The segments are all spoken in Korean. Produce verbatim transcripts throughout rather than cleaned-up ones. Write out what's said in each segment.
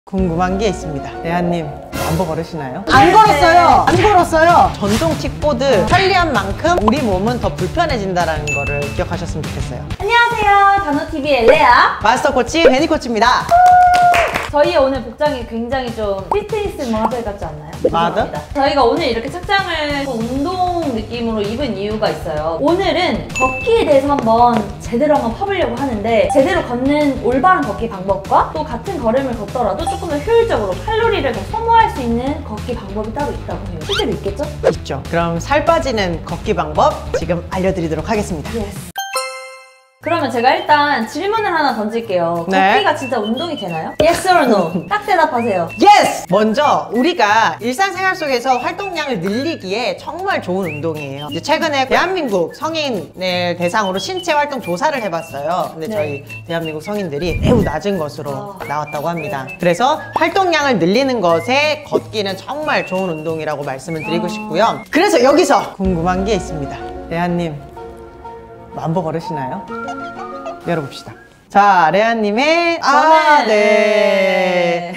궁금한 게 있습니다. 레아님 안보 걸으시나요? 안 걸었어요! 안 걸었어요! 전동 킥보드 편리한 만큼 우리 몸은 더 불편해진다는 거를 기억하셨으면 좋겠어요. 안녕하세요, 단호티비의 레아 마스터 코치 베니 코치입니다. 저희의 오늘 복장이 굉장히 좀 피트니스 모델 같지 않나요? 맞아? 저희가 오늘 이렇게 착장을 운동 느낌으로 입은 이유가 있어요. 오늘은 걷기에 대해서 한번 제대로 한번 파보려고 하는데, 제대로 걷는 올바른 걷기 방법과 또 같은 걸음을 걷더라도 조금 더 효율적으로 칼로리를 더 소모할 수 있는 걷기 방법이 따로 있다고 해요. 실제로 있겠죠? 있죠. 그럼 살 빠지는 걷기 방법 지금 알려드리도록 하겠습니다. 예스. 그러면 제가 일단 질문을 하나 던질게요. 네. 걷기가 진짜 운동이 되나요? Yes or no? 딱 대답하세요. 예스! 먼저 우리가 일상생활 속에서 활동량을 늘리기에 정말 좋은 운동이에요. 이제 최근에 대한민국 성인을 대상으로 신체 활동 조사를 해봤어요. 근데 네. 저희 대한민국 성인들이 매우 낮은 것으로 아, 나왔다고 합니다. 네. 그래서 활동량을 늘리는 것에 걷기는 정말 좋은 운동이라고 말씀을 드리고 아. 싶고요. 그래서 여기서 궁금한 게 있습니다. 레아님 만보 걸으시나요? 열어봅시다. 자, 레아님의 아, 네.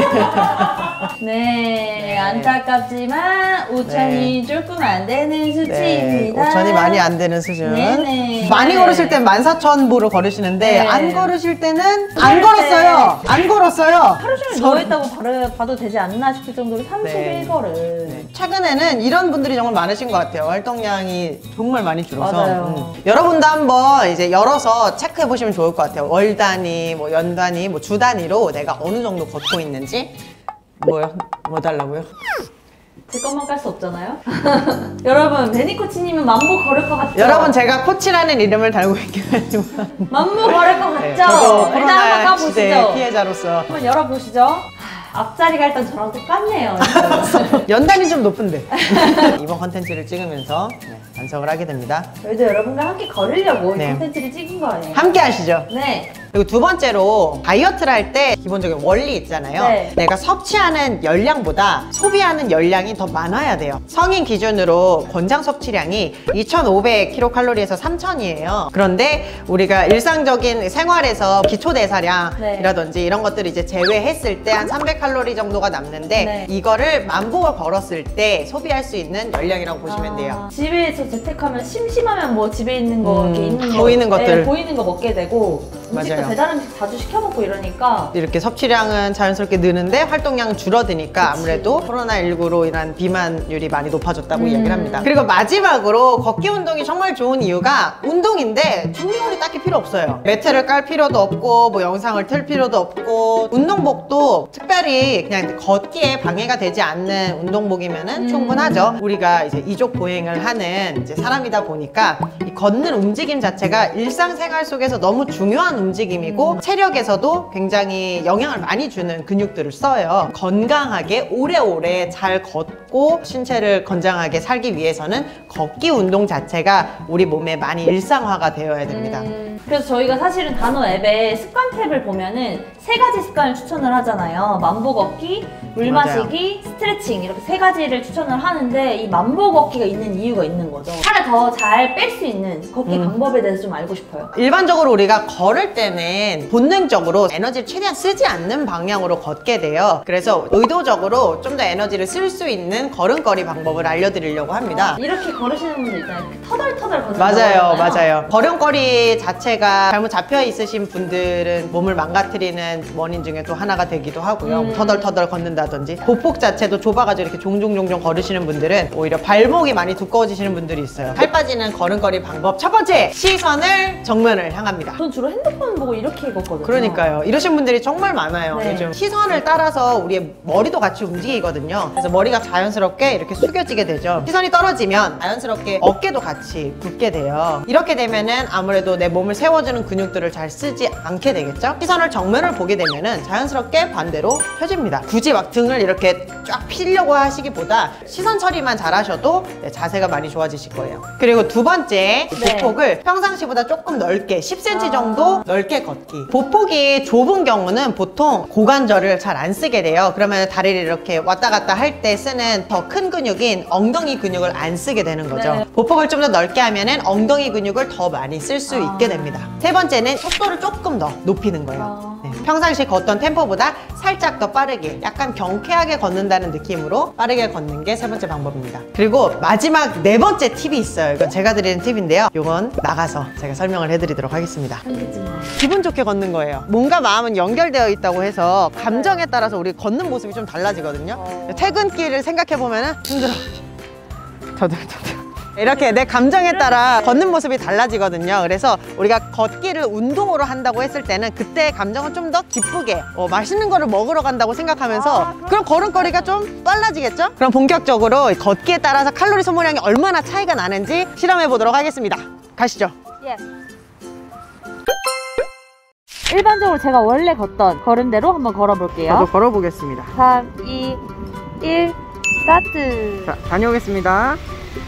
네, 안타깝지만 오천이 네. 조금 안 되는 수치입니다. 네, 오천이 많이 안 되는 수준. 네네. 많이 네. 걸으실 땐 만 사천 보를 걸으시는데 네. 안 걸으실 때는 안 걸었어요. 안 걸었어요. 하루 종일 누워있다고 바로 봐도 되지 않나 싶을 정도로 삼십일 걸음. 네. 최근에는 이런 분들이 정말 많으신 것 같아요. 활동량이 정말 많이 줄어서. 맞아요. 음. 여러분도 한번 이제 열어서 체크해 보시면 좋을 것 같아요. 월 단위, 뭐 연 단위, 뭐 주 단위로 내가 어느 정도 걷고 있는지. 뭐요? 뭐 달라고요? 제 것만 깔 수 없잖아요? 여러분, 베니 코치님은 만보 걸을 것 같죠? 여러분, 제가 코치라는 이름을 달고 있긴 하지만 만보 걸을 것 같죠? 네, 저도 일단 한번 코로나 시대 까보시죠. 피해자로서 한번 열어보시죠. 앞자리가 일단 저랑 똑같네요. 연단이 좀 높은데 이번 컨텐츠를 찍으면서 네, 반성을 하게 됩니다. 저희도 여러분과 함께 걸으려고 네. 이 컨텐츠를 찍은 거예요. 함께 하시죠. 네. 그리고 두 번째로 다이어트를 할 때 기본적인 원리 있잖아요. 네. 내가 섭취하는 열량보다 소비하는 열량이 더 많아야 돼요. 성인 기준으로 권장 섭취량이 이천오백 킬로칼로리에서 삼천이에요. 그런데 우리가 일상적인 생활에서 기초대사량이라든지 네. 이런 것들을 이제 제외했을 때 한 삼백 칼로리 정도가 남는데 네. 이거를 만보를 걸었을 때 소비할 수 있는 열량이라고 보시면 아, 돼요. 집에서 재택하면 심심하면 뭐 집에 있는 거 음, 이렇게 있는 거 보이는 것들. 네, 보이는 거 먹게 되고 음식도 맞아요. 배달 음식 자주 시켜 먹고 이러니까 이렇게 섭취량은 자연스럽게 느는데 활동량은 줄어드니까 그치. 아무래도 코로나십구로 인한 비만율이 많이 높아졌다고 음. 이야기를 합니다. 그리고 마지막으로 걷기 운동이 정말 좋은 이유가 운동인데 준비물이 딱히 필요 없어요. 매트를 깔 필요도 없고 뭐 영상을 틀 필요도 없고 운동복도 특별히 그냥 걷기에 방해가 되지 않는 운동복이면은 음. 충분하죠. 우리가 이제 이족 보행을 하는 이제 사람이다 보니까 이 걷는 움직임 자체가 일상생활 속에서 너무 중요한 움직임이고 음. 체력에서도 굉장히 영향을 많이 주는 근육들을 써요. 건강하게 오래오래 잘 걷고 신체를 건장하게 살기 위해서는 걷기 운동 자체가 우리 몸에 많이 일상화가 되어야 됩니다. 음, 그래서 저희가 사실은 단호 앱에 습관 탭을 보면은 세 가지 습관을 추천을 하잖아요. 만보 걷기, 물 맞아요. 마시기, 스트레칭 이렇게 세 가지를 추천을 하는데 이 만보 걷기가 있는 이유가 있는 거죠. 살을 더 잘 뺄 수 있는 걷기 음. 방법에 대해서 좀 알고 싶어요. 일반적으로 우리가 걸을 때는 본능적으로 에너지를 최대한 쓰지 않는 방향으로 걷게 돼요. 그래서 의도적으로 좀 더 에너지를 쓸 수 있는 걸음걸이 방법을 알려드리려고 합니다. 이렇게 걸으시는 분들 일단 이렇게 터덜터덜 걷는다고 맞아요, 하잖아요. 맞아요. 걸음걸이 자체가 잘못 잡혀 있으신 분들은 몸을 망가뜨리는 원인 중에 또 하나가 되기도 하고요. 음. 터덜터덜 걷는다든지 보폭 자체도 좁아가지고 이렇게 종종종종 걸으시는 분들은 오히려 발목이 많이 두꺼워지시는 분들이 있어요. 살 빠지는 걸음걸이 방법 첫 번째, 시선을 정면을 향합니다. 전 주로 핸드폰 보고 이렇게 걷거든요. 그러니까요. 이러신 분들이 정말 많아요. 네. 요즘 시선을 따라서 우리의 머리도 같이 움직이거든요. 그래서 머리가 자연스럽게 이렇게 숙여지게 되죠. 시선이 떨어지면 자연스럽게 어깨도 같이 굽게 돼요. 이렇게 되면은 아무래도 내 몸을 세워주는 근육들을 잘 쓰지 않게 되겠죠. 시선을 정면을 보게 되면은 자연스럽게 반대로 펴집니다. 굳이 막 등을 이렇게 쫙 피려고 하시기보다 시선 처리만 잘 하셔도 네, 자세가 많이 좋아지실 거예요. 그리고 두 번째, 네. 보폭을 평상시보다 조금 넓게 십 센티미터 아. 정도 넓게 걷기. 보폭이 좁은 경우는 보통 고관절을 잘 안 쓰게 돼요. 그러면 다리를 이렇게 왔다 갔다 할 때 쓰는 더 큰 근육인 엉덩이 근육을 안 쓰게 되는 거죠. 네. 보폭을 좀 더 넓게 하면은 엉덩이 근육을 더 많이 쓸 수 아. 있게 됩니다. 세 번째는 속도를 조금 더 높이는 거예요. 아. 네. 평상시 걷던 템포보다 살짝 더 빠르게, 약간 경쾌하게 걷는다는 느낌으로 빠르게 걷는 게 세 번째 방법입니다. 그리고 마지막 네 번째 팁이 있어요. 이건 제가 드리는 팁인데요. 이건 나가서 제가 설명을 해드리도록 하겠습니다. 기분 좋게 걷는 거예요. 몸과 마음은 연결되어 있다고 해서 감정에 따라서 우리 걷는 모습이 좀 달라지거든요. 어. 퇴근길을 생각해 보면은 힘들어. 저도 저도. 이렇게 내 감정에 따라 걷는 모습이 달라지거든요. 그래서 우리가 걷기를 운동으로 한다고 했을 때는 그때 감정은 좀 더 기쁘게 어, 맛있는 거를 먹으러 간다고 생각하면서 아, 그럼 걸음걸이가 좀 빨라지겠죠? 그럼 본격적으로 걷기에 따라서 칼로리 소모량이 얼마나 차이가 나는지 실험해 보도록 하겠습니다. 가시죠. 예. 일반적으로 제가 원래 걷던 걸음대로 한번 걸어볼게요. 저도 걸어보겠습니다. 삼, 이, 일, 스타트. 자, 다녀오겠습니다.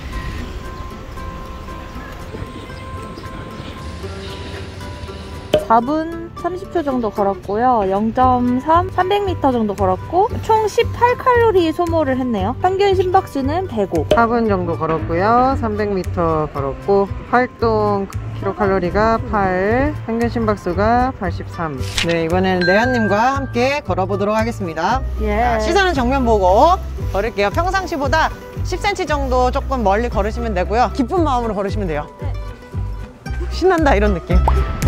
사 분 삼십 초 정도 걸었고요. 영 점 삼, 삼백 미터 정도 걸었고 총 십팔 칼로리 소모를 했네요. 평균 심박수는 백오. 사 분 정도 걸었고요. 삼백 미터 걸었고 활동 킬로칼로리가 팔, 평균 심박수가 팔십삼. 네, 이번에는 내연님과 함께 걸어보도록 하겠습니다. 예. 자, 시선은 정면 보고 걸을게요. 평상시보다 십 센티미터 정도 조금 멀리 걸으시면 되고요. 기쁜 마음으로 걸으시면 돼요. 네. 신난다 이런 느낌.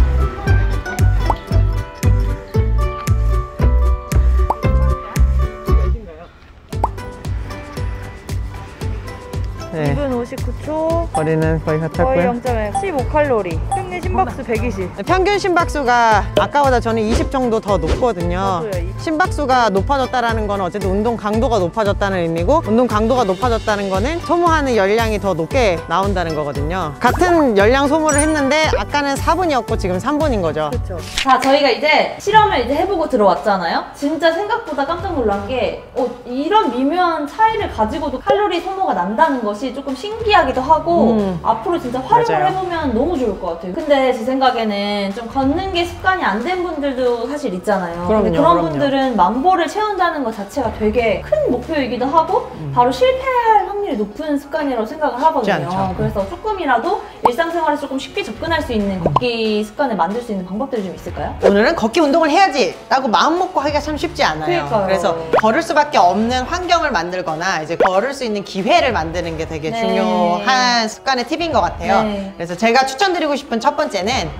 네, 이 분 오십구 초. 거리는 거의 거의 같았고요. 영 점 일. 십오 칼로리. 평균 심박수 백이십. 평균 심박수가 아까보다 저는 이십 정도 더 높거든요. 저도요, 이십. 심박수가 높아졌다는 건 어쨌든 운동 강도가 높아졌다는 의미고, 운동 강도가 높아졌다는 거는 소모하는 열량이 더 높게 나온다는 거거든요. 같은 열량 소모를 했는데 아까는 사 분이었고 지금 삼 분인 거죠. 그렇죠. 자, 저희가 이제 실험을 이제 해보고 들어왔잖아요. 진짜 생각보다 깜짝 놀란 게 어, 이런 미묘한 차이를 가지고도 칼로리 소모가 난다는 것이 조금 신기하기도 하고 음. 앞으로 진짜 활용을 맞아요. 해보면 너무 좋을 것 같아요. 근데 제 생각에는 좀 걷는 게 습관이 안 된 분들도 사실 있잖아요. 그럼요, 근데 그런 그럼요. 분들은 만보를 채운다는 것 자체가 되게 큰 목표이기도 하고 음. 바로 실패할 확률이 높은 습관이라고 생각을 쉽지 하거든요. 않죠. 그래서 조금이라도 일상생활에서 조금 쉽게 접근할 수 있는 걷기 습관을 만들 수 있는 방법들이 좀 있을까요? 오늘은 걷기 운동을 해야지 라고 마음 먹고 하기가 참 쉽지 않아요. 그러니까요. 그래서 걸을 수밖에 없는 환경을 만들거나 이제 걸을 수 있는 기회를 만드는 게 되게 네. 중요한 습관의 팁인 것 같아요. 네. 그래서 제가 추천드리고 싶은 첫 번째는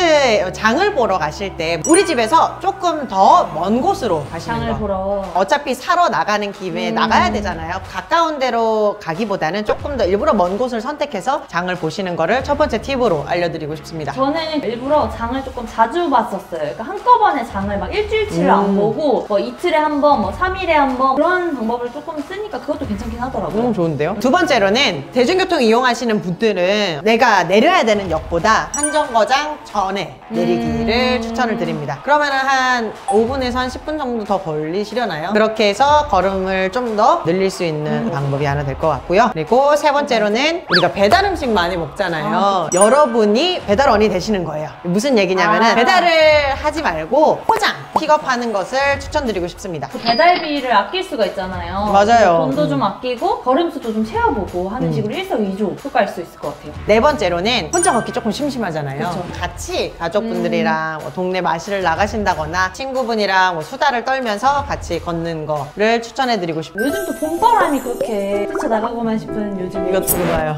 마트 장을 보러 가실 때 우리 집에서 조금 더 먼 곳으로 가시는 장을 거. 보러. 어차피 사러 나가는 김에 음. 나가야 되잖아요. 가까운 데로 가기보다는 조금 더 일부러 먼 곳을 선택해서 장을 보시는 거를 첫 번째 팁으로 알려드리고 싶습니다. 저는 일부러 장을 조금 자주 봤었어요. 그러니까 한꺼번에 장을 막 일주일치를 음. 안 보고 뭐 이틀에 한 번, 뭐 삼 일에 한 번 그런 방법을 조금 쓰니까 그것도 괜찮긴 하더라고요. 너무 좋은데요? 두 번째로는 대중교통 이용하시는 분들은 내가 내려야 되는 역보다 한정거장 전에 내리기를 음. 추천을 드립니다. 그러면은 한 오 분에서 한 십 분 정도 더 걸리시려나요? 그렇게 해서 걸음을 좀 더 늘릴 수 있는 방법이 하나 될 것 같고요. 그리고 세 번째로는 우리가 배달 음식 많이 먹잖아요. 아. 여러분이 배달원이 되시는 거예요. 무슨 얘기냐면은 아. 배달을 하지 말고 포장, 픽업하는 것을 추천드리고 싶습니다. 그 배달비를 아낄 수가 있잖아요. 맞아요. 돈도 음. 좀 아끼고 걸음수도 좀 채워보고 하는 음. 식으로 일석이조 효과일 수 있을 것 같아요. 네 번째로는 혼자 걷기 조금 심심하잖아요. 그쵸. 같이 가족분들이랑 뭐 동네 마실을 나가신다거나 친구분이랑 뭐 수다를 떨면서 같이 걷는 거를 추천해드리고 싶어요. 요즘 또 봄바람이 그렇게 뛰쳐나가고만 싶은 요즘에 이것도 좋아요.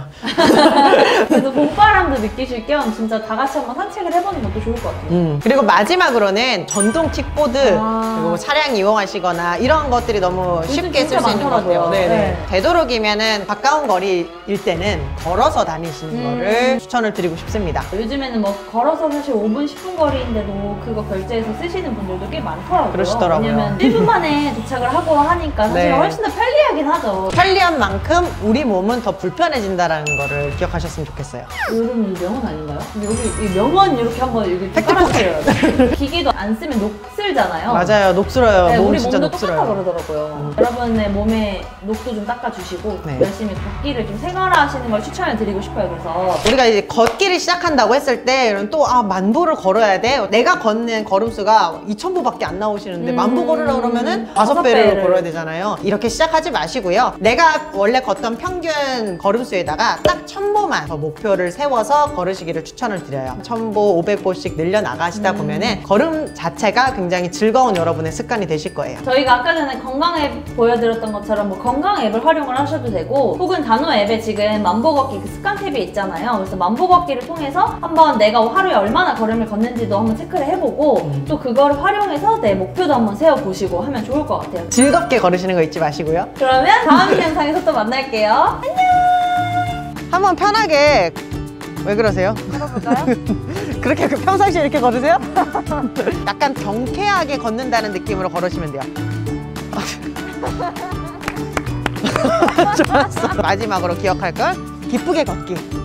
그래서 봄바람도 느끼실 겸 진짜 다 같이 한번 산책을 해보는 것도 좋을 것 같아요. 음. 그리고 마지막으로는 전동 킥보드 아. 그리고 차량 이용하시거나 이런 것들이 너무 쉽게 진짜 쓸 수 있는 것 같아요. 많더라고요. 네네. 네. 되도록이면은 가까운 거리일 때는 걸어서 다니시는 음. 거를 추천을 드리고 싶습니다. 요즘에는 뭐 걸어서 사실 오 분, 십 분 거리인데도 그거 결제해서 쓰시는 분들도 꽤 많더라고요. 그러시더라고요. 왜냐면 일 분 만에 도착을 하고 하니까 사실 네. 훨씬 더 편리하긴 하죠. 편리한 만큼 우리 몸은 더 불편해진다는 거를 기억하셨으면 좋겠어요. 요즘 이 명언 아닌가요? 근데 여기 이 명언 이렇게 한번 여기 팩트 깔아주세요. 기계도 안 쓰면 녹슬 녹슬잖아요. 맞아요. 녹슬어요. 네, 몸 우리 진짜 몸도 똑같다 녹슬어요. 그러더라고요. 여러분의 몸에 녹도 좀 닦아주시고 네. 열심히 걷기를 좀 생활화하시는 걸 추천을 드리고 싶어요. 그래서 우리가 이제 걷기를 시작한다고 했을 때 이런 또 아 만보를 걸어야 돼. 내가 걷는 걸음수가 이천 보밖에 안 나오시는데 음. 만보 걸으려고 그러면은 다섯 다섯 배를 배를. 걸어야 되잖아요. 이렇게 시작하지 마시고요. 내가 원래 걷던 평균 걸음수에다가 딱 천 보만 더 목표를 세워서 걸으시기를 추천을 드려요. 천 보, 오백 보씩 늘려 나가시다 음. 보면은 걸음 자체가 굉장히 즐거운 여러분의 습관이 되실 거예요. 저희가 아까 전에 건강 앱 보여드렸던 것처럼 뭐 건강 앱을 활용을 하셔도 되고 혹은 단호 앱에 지금 만보 걷기 그 습관 탭이 있잖아요. 그래서 만보 걷기를 통해서 한번 내가 하루에 얼마나 걸음을 걷는지도 한번 체크를 해보고 음. 또 그거를 활용해서 내 목표도 한번 세워보시고 하면 좋을 것 같아요. 즐겁게 걸으시는 거 잊지 마시고요. 그러면 다음 영상에서 또 만날게요. 한번 편하게 왜 그러세요? 걸어볼까요? 그렇게 그 평상시에 이렇게 걸으세요? 약간 경쾌하게 걷는다는 느낌으로 걸으시면 돼요. 좋았어. 마지막으로 기억할 건 기쁘게 걷기.